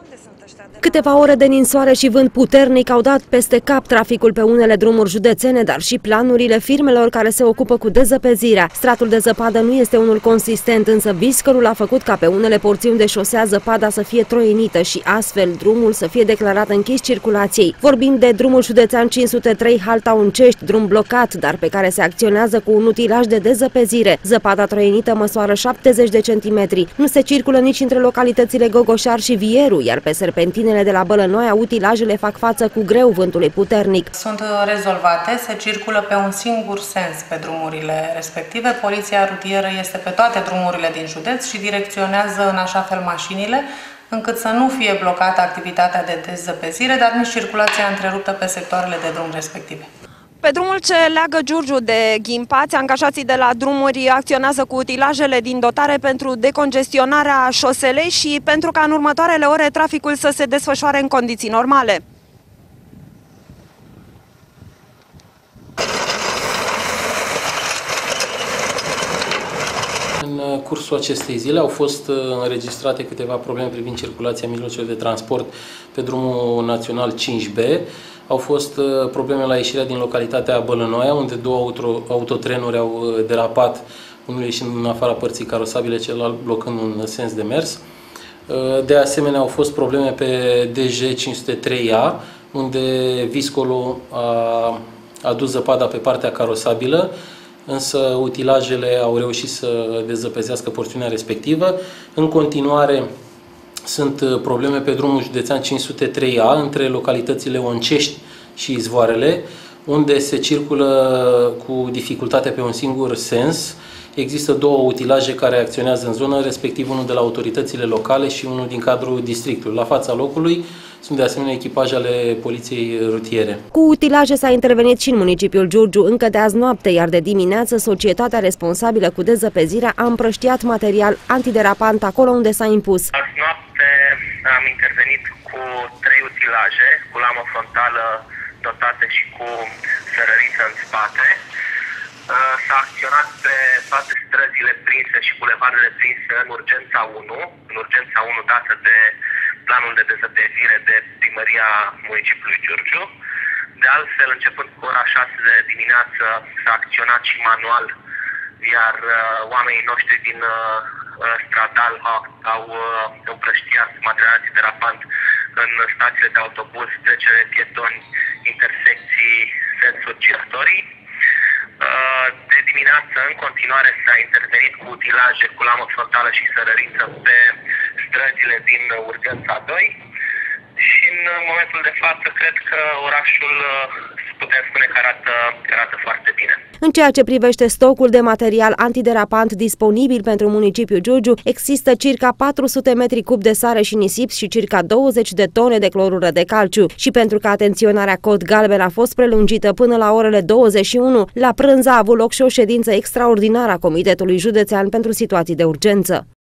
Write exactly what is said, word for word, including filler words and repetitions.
Câteva ore de ninsoare și vânt puternic au dat peste cap traficul pe unele drumuri județene, dar și planurile firmelor care se ocupă cu dezăpezirea. Stratul de zăpadă nu este unul consistent, însă viscolul a făcut ca pe unele porțiuni de șosea zăpada să fie troienită și astfel drumul să fie declarat închis circulației. Vorbim de drumul județean cinci sute trei Halta-Uncești, drum blocat, dar pe care se acționează cu un utilaj de dezăpezire. Zăpada troienită măsoară șaptezeci de centimetri. Nu se circulă nici între localitățile Gogoșar și Vieru, iar pe serpentinele de la Bălănoia utilajele fac față cu greu vântului puternic. Sunt rezolvate, se circulă pe un singur sens pe drumurile respective. Poliția rutieră este pe toate drumurile din județ și direcționează în așa fel mașinile încât să nu fie blocată activitatea de dezăpezire, dar nici circulația întreruptă pe sectoarele de drum respective. Pe drumul ce leagă Giurgiu de Ghimpați, angajații de la drumuri acționează cu utilajele din dotare pentru decongestionarea șoselei și pentru ca în următoarele ore traficul să se desfășoare în condiții normale. În cursul acestei zile au fost înregistrate câteva probleme privind circulația mijloacelor de transport pe drumul național cinci B. Au fost probleme la ieșirea din localitatea Bălănoia, unde două auto, autotrenuri au derapat, unul ieșind în afara părții carosabile, celălalt blocând un sens de mers. De asemenea, au fost probleme pe D J cinci sute trei A, unde viscolul a adus zăpada pe partea carosabilă, însă utilajele au reușit să dezăpezească porțiunea respectivă. În continuare, sunt probleme pe drumul județean cinci sute trei A între localitățile Oncești și Izvoarele, unde se circulă cu dificultate pe un singur sens. Există două utilaje care acționează în zonă, respectiv unul de la autoritățile locale și unul din cadrul districtului. La fața locului sunt de asemenea echipaje ale poliției rutiere. Cu utilaje s-a intervenit și în municipiul Giurgiu încă de azi noapte, iar de dimineață societatea responsabilă cu dezăpezirea a împrăștiat material antiderapant acolo unde s-a impus. Azi noapte am intervenit cu trei utilaje, cu lamă frontală dotată și cu sărăriță în spate. S-a acționat pe toate străzile prinse și bulevardele prinse în urgența unu, în urgența unu dată de planul de dezăpezire de primăria municipiului Giurgiu. De altfel, începând cu ora șase de dimineață, s-a acționat și manual, iar uh, oamenii noștri din uh, stradal au, au uh, împrăștiat material antiderapant în stațiile de autobuz, trecere pietoni, intersecții, sensuri giratorii. De dimineață, în continuare, s-a intervenit cu utilaje, cu lamă frontală și sărăriță pe străzile din urgența doi și în momentul de față cred că orașul putem spune că arată, că arată foarte bine. În ceea ce privește stocul de material antiderapant disponibil pentru municipiul Giurgiu, există circa patru sute metri cub de sare și nisip și circa douăzeci de tone de clorură de calciu. Și pentru că atenționarea Cod Galben a fost prelungită până la orele douăzeci și unu, la prânz a avut loc și o ședință extraordinară a Comitetului Județean pentru Situații de Urgență.